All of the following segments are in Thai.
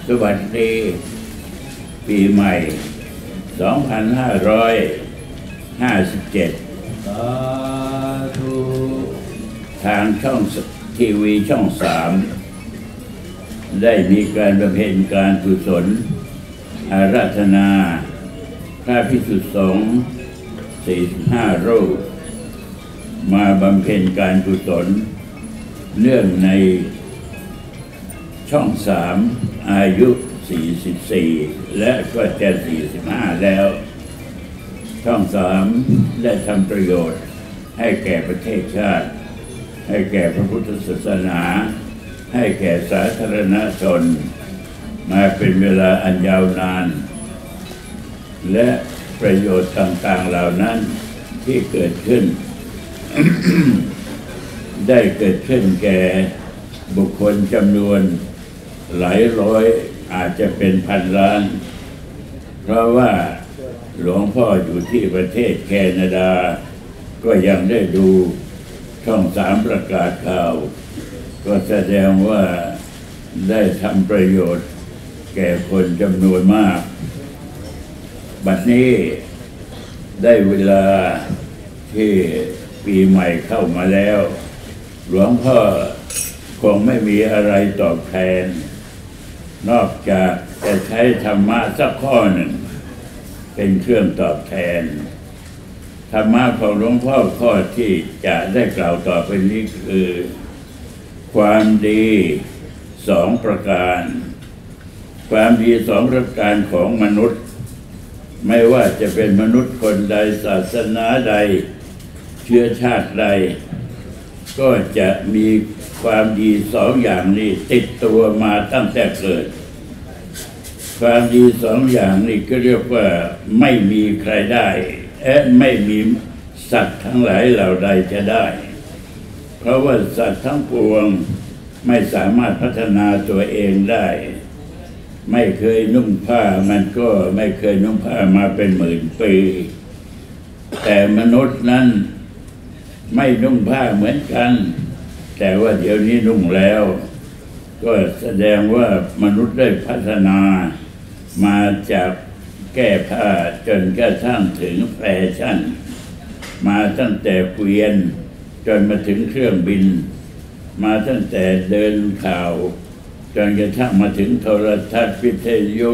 สวัสดีปีใหม่2557 สาธุทางช่องทีวีช่อง3ได้มีการบำเพ็ญการกุศลอาราธนาพระภิกษุสงฆ์45 รูปมาบำเพ็ญการกุศลเนื่องในช่อง3อายุ44และก็จะ45แล้วช่อง3ได้ทำประโยชน์ให้แก่ประเทศชาติให้แก่พระพุทธศาสนาให้แก่สาธารณชนมาเป็นเวลาอันยาวนานและประโยชน์ต่างๆเหล่านั้นที่เกิดขึ้น ได้เกิดขึ้นแก่บุคคลจำนวนหลายร้อยอาจจะเป็นพันล้านเพราะว่าหลวงพ่ออยู่ที่ประเทศแคนาดาก็ยังได้ดูช่อง3ประกาศข่าวก็แสดงว่าได้ทำประโยชน์แก่คนจำนวนมากบัดนี้ได้เวลาที่ปีใหม่เข้ามาแล้วหลวงพ่อคงไม่มีอะไรตอบแทนนอกจากจะใช้ธรรมะสักข้อหนึ่งเป็นเครื่องตอบแทนธรรมะของหลวงพ่อข้อที่จะได้กล่าวต่อไปนี้คือความดี2 ประการความดี2 ประการของมนุษย์ไม่ว่าจะเป็นมนุษย์คนใดศาสนาใดเชื้อชาติใดก็จะมีความดี2 อย่างนี้ติดตัวมาตั้งแต่เกิดความดี2 อย่างนี้ก็เรียกว่าไม่มีใครได้ไม่มีสัตว์ทั้งหลายเหล่าใดจะได้เพราะว่าสัตว์ทั้งปวงไม่สามารถพัฒนาตัวเองได้ไม่เคยนุ่งผ้ามันก็ไม่เคยนุ่งผ้ามาเป็นหมื่นปีแต่มนุษย์นั้นไม่นุ่งผ้าเหมือนกันแต่ว่าเดี๋ยวนี้นุ่งแล้วก็แสดงว่ามนุษย์ได้พัฒนามาจากแก้ผ้าจนกระทั่งถึงแฟชั่นมาตั้งแต่เกวียนจนมาถึงเครื่องบินมาตั้งแต่เดินข่าวจนกระทั่งมาถึงโทรทัศน์วิทยุ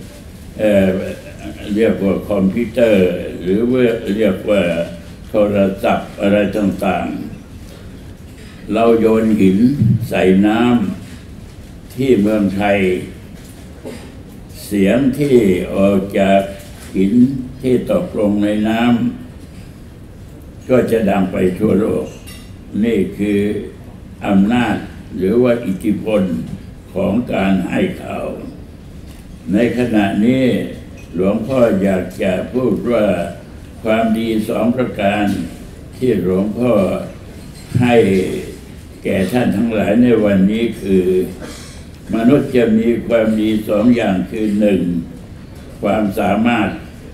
เรียกว่าคอมพิวเตอร์หรือว่าเรียกว่าโทรศัพท์อะไรต่างๆเราโยนหินใส่น้ำที่เมืองไทยเสียงที่ออกจากหินที่ตกลงในน้ำก็จะดังไปทั่วโลกนี่คืออำนาจหรือว่าอิทธิพลของการให้ข่าวในขณะนี้หลวงพ่ออยากจะพูดว่าความดี2 ประการที่หลวงพ่อให้แก่ท่านทั้งหลายในวันนี้คือมนุษย์จะมีความดี2 อย่างคือ1ความสามารถ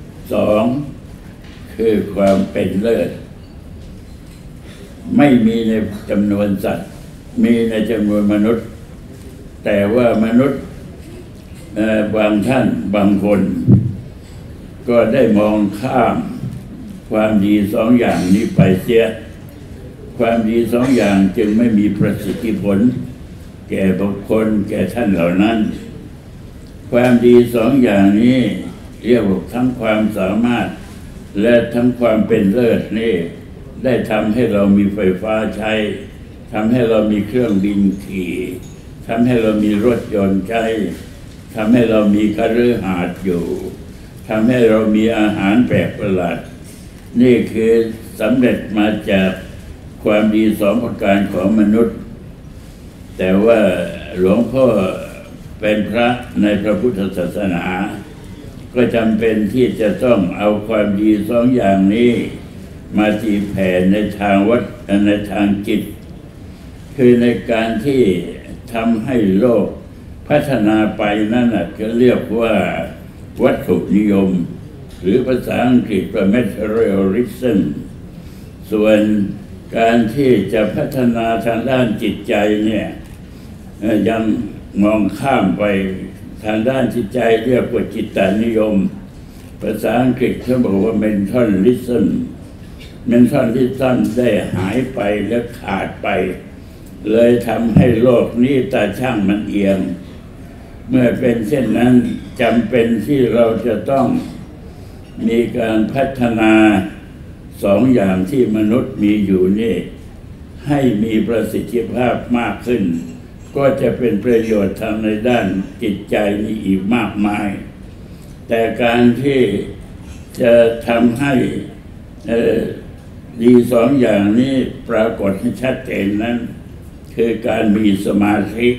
2คือความเป็นเลิศไม่มีในจำนวนสัตว์มีในจำนวนมนุษย์แต่ว่ามนุษย์บางท่านบางคนก็ได้มองข้ามความดี2 อย่างนี้ไปเสียความดี2 อย่างจึงไม่มีประสิทธิผลแก่บุคคลแก่ท่านเหล่านั้นความดี2 อย่างนี้เรียกว่าทั้งความสามารถและทั้งความเป็นเลิศนี่ได้ทำให้เรามีไฟฟ้าใช้ทำให้เรามีเครื่องบินขี่ทำให้เรามีรถยนต์ใช้ทำให้เรามีคฤหาสน์อยู่ทำให้เรามีอาหารแปลกประหลาดนี่คือสำเร็จมาจากความดี2 ประการของมนุษย์แต่ว่าหลวงพ่อเป็นพระในพระพุทธศาสนาก็จำเป็นที่จะต้องเอาความดี2 อย่างนี้มาตีแผ่ในทางวัดในทางจิตคือในการที่ทำให้โลกพัฒนาไปนั่นก็เรียกว่าวัตถุนิยมหรือภาษาอังกฤษว่า materialism ส่วนการที่จะพัฒนาทางด้านจิตใจเนี่ยยังมองข้ามไปทางด้านจิตใจเรียกว่าจิตตานิยมภาษาอังกฤษเขาบอกว่า mentalism ได้หายไปและขาดไปเลยทำให้โลกนี้ตาช่างมันเอียงเมื่อเป็นเช่นนั้นจำเป็นที่เราจะต้องมีการพัฒนาสองอย่างที่มนุษย์มีอยู่นี่ให้มีประสิทธิภาพมากขึ้นก็จะเป็นประโยชน์ทางในด้านจิตใจมีอีกมากมายแต่การที่จะทำให้ดีสองอย่างนี้ปรากฏให้ชัดเจนนั้นคือการมีสมาธิ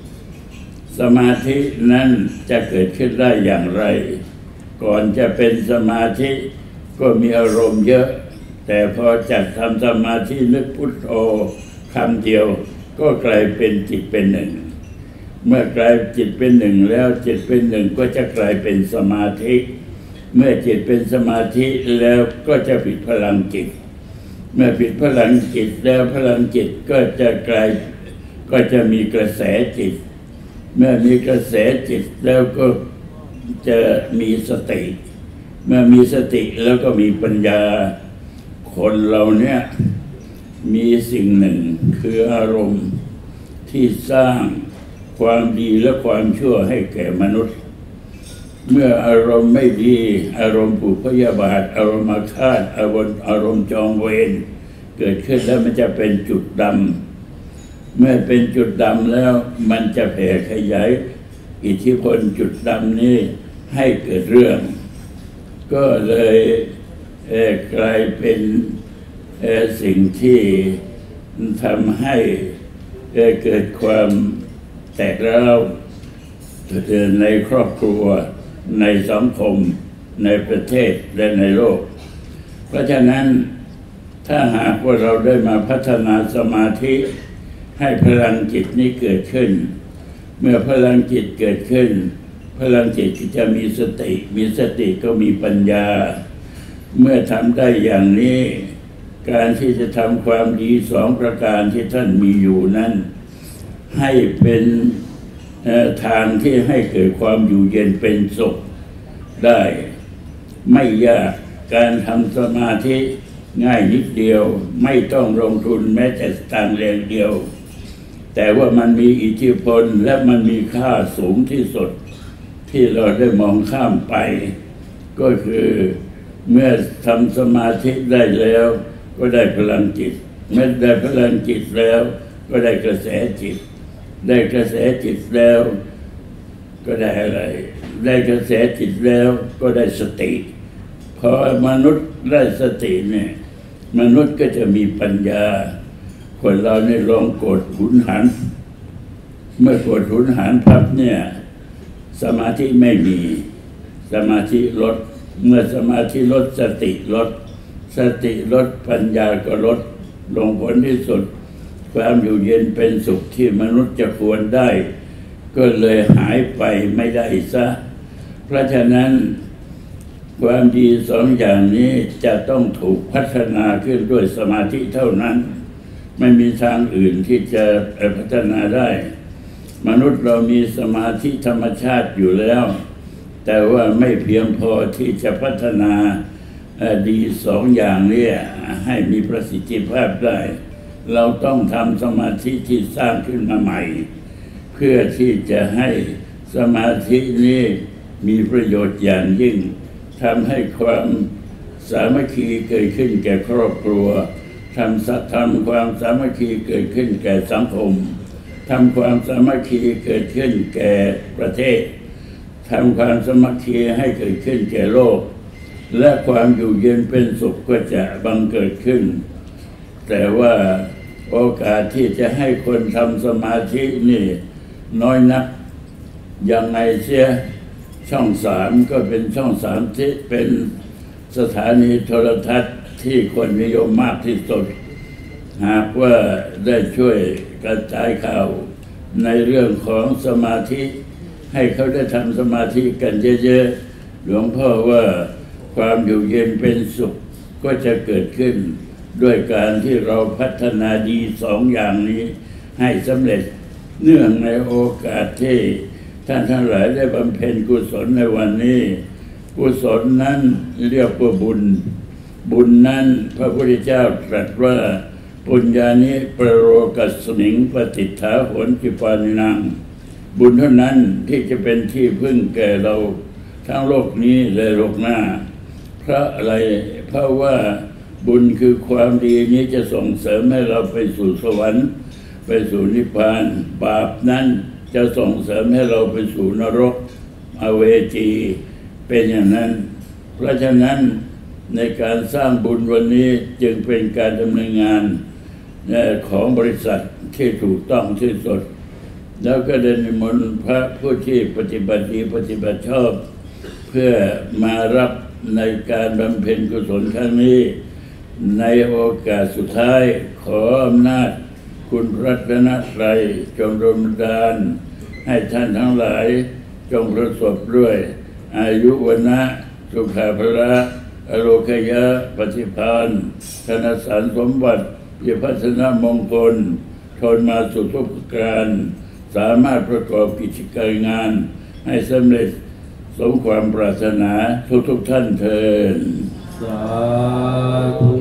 นั้นจะเกิดขึ้นได้อย่างไรก่อนจะเป็นสมาธิก็มีอารมณ์เยอะแต่พอจัดทำสมาธินึกพุทโธคำเดียวก็กลายเป็นจิตเป็นหนึ่งเมื่อกลายจิตเป็นหนึ่งแล้วจิตเป็นหนึ่งก็จะกลายเป็นสมาธิเมื่อจิตเป็นสมาธิแล้วก็จะผิดพลังจิตเมื่อผิดพลังจิตแล้วพลังจิตก็จะมีกระแสจิตเมื่อมีกระแสจิตแล้วก็จะมีสติเมื่อมีสติแล้วก็มีปัญญาคนเราเนี่ยมีสิ่งหนึ่งคืออารมณ์ที่สร้างความดีและความชั่วให้แก่มนุษย์เมื่ออารมณ์ไม่ดีอารมณ์ผูกพยาบาทอารมณ์อาฆาตอารมณ์จองเวรเกิดขึ้นแล้วมันจะเป็นจุดดำเมื่อเป็นจุดดำแล้วมันจะแผ่ขยายอิทธิพลจุดดำนี้ให้เกิดเรื่องก็เลยกลายเป็นสิ่งที่ทำให้เกิดความแตกร้าวในครอบครัวในสังคมในประเทศและในโลกเพราะฉะนั้นถ้าหากว่าเราได้มาพัฒนาสมาธิให้พลังจิตนี้เกิดขึ้นเมื่อพลังจิตเกิดขึ้นพลังจิตจะมีสติก็มีปัญญาเมื่อทำได้อย่างนี้การที่จะทำความดีสองประการที่ท่านมีอยู่นั้นให้เป็นทางที่ให้เกิดความอยู่เย็นเป็นสุขได้ไม่ยากการทำสมาธิง่ายนิดเดียวไม่ต้องลงทุนแม้แต่สตางค์แรงเดียวแต่ว่ามันมีอิทธิพลและมันมีค่าสูงที่สุดที่เราได้มองข้ามไปก็คือเมื่อทำสมาธิได้แล้วก็ได้พลังจิตเมื่อได้พลังจิตแล้วก็ได้กระแสจิตได้กระแสจิตแล้วก็ได้อะไรได้กระแสจิตแล้วก็ได้สติพอมนุษย์ได้สติเนี่ยมนุษย์ก็จะมีปัญญาคนเราเนี่ยลองกดหุนหันเมื่อกดหุนหันพับเนี่ยสมาธิไม่มีสมาธิลดเมื่อสมาธิลดสติลดปัญญาก็ลดลงผลที่สุดความอยู่เย็นเป็นสุขที่มนุษย์จะควรได้ก็เลยหายไปไม่ได้ซะเพราะฉะนั้นความดีสองอย่างนี้จะต้องถูกพัฒนาขึ้นด้วยสมาธิเท่านั้นไม่มีทางอื่นที่จะพัฒนาได้มนุษย์เรามีสมาธิธรรมชาติอยู่แล้วแต่ว่าไม่เพียงพอที่จะพัฒนาดีสองอย่างนี้ให้มีประสิทธิภาพได้เราต้องทำสมาธิที่สร้างขึ้นมาใหม่เพื่อที่จะให้สมาธินี้มีประโยชน์อย่างยิ่งทำให้ความสามัคคีเกิดขึ้นแก่ครอบครัวทำความสามัคคีเกิดขึ้นแก่สังคมทำความสามัคคีเกิดขึ้นแก่ประเทศทำความสามัคคีให้เกิดขึ้นแก่โลกและความอยู่เย็นเป็นสุขก็จะบังเกิดขึ้นแต่ว่าโอกาสที่จะให้คนทำสมาธินี่น้อยนักยังไงเสียช่อง3ก็เป็นช่อง3ที่เป็นสถานีโทรทัศน์ที่คนนิยมมากที่สุดหากว่าได้ช่วยกระจายข่าวในเรื่องของสมาธิให้เขาได้ทำสมาธิกันเยอะๆหลวงพ่อว่าความอยู่เย็นเป็นสุขก็จะเกิดขึ้นด้วยการที่เราพัฒนาดีสองอย่างนี้ให้สำเร็จเนื่องในโอกาสที่ท่านทั้งหลายได้บำเพ็ญกุศลในวันนี้กุศลนั้นเรียกว่าบุญบุญนั้นพระพุทธเจ้าตรัสว่าปุญญานิประโลกัสมิงปฏิฐาโหนจิปานินังบุญเท่านั้นที่จะเป็นที่พึ่งแก่เราทั้งโลกนี้และโลกหน้าเพราะอะไรเพราะว่าบุญคือความดีนี้จะส่งเสริมให้เราไปสู่สวรรค์ไปสู่นิพพานบาปนั้นจะส่งเสริมให้เราไปสู่นรกอเวจีเป็นอย่างนั้นเพราะฉะนั้นในการสร้างบุญวันนี้จึงเป็นการดำเนินงานของบริษัทที่ถูกต้องที่สุดแล้วก็ได้นิมนต์พระผู้ที่ปฏิบัติดีปฏิบัติชอบเพื่อมารับในการบำเพ็ญกุศลครั้งนี้ในโอกาสสุดท้ายขออำนาจคุณพระรัตนตรัยจงดลบันดาลให้ท่านทั้งหลายจงประสบด้วยอายุวันนะสุขภาระอโลคยะปฏิภาณธนสารสมบัติพิพัฒนมงคลทนมาสู่ทุกการสามารถประกอบกิจการงานให้สำเร็จสมความปรารถนาทุกท่านเถิดสาธุ